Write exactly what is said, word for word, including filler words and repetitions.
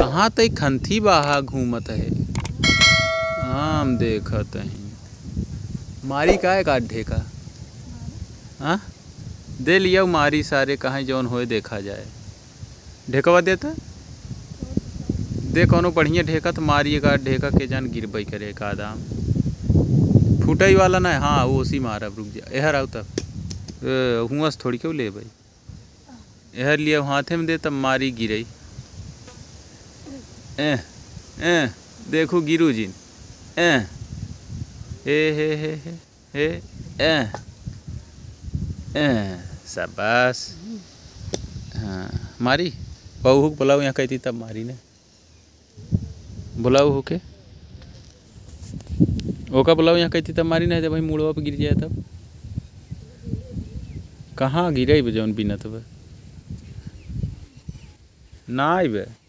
कहाँ तक खंथी बाहा घूमत है। आम देखत है मारी का का ढेका। हाँ दे लिया मारी सारे कहाँ जौन होए देखा जाए। ढेकवा देता दे कोनो बढ़िया ढेका तो मारिए का ढेका के जान गिरबई करे का दाम फूटई वाला ना। हाँ वो उसी मारा रुक जा एहर आओ तब हुआ से थोड़ी क्यों ले भाई एहर लिया हाथे में दे तब मारी गिरई। ए ए देखो गिरू जी ए हे हे हे हे हे ए ए शाबाश। हाँ मारी बहू बुलाओ यहाँ कहती तब मारी ने बुलाओ होके ओका बुलाओ यहाँ कहती तब मारी नहीं जब भाई मुड़वा पे गिर जाए तब कहाँ गिरे जौन बिना तब ना आई बे।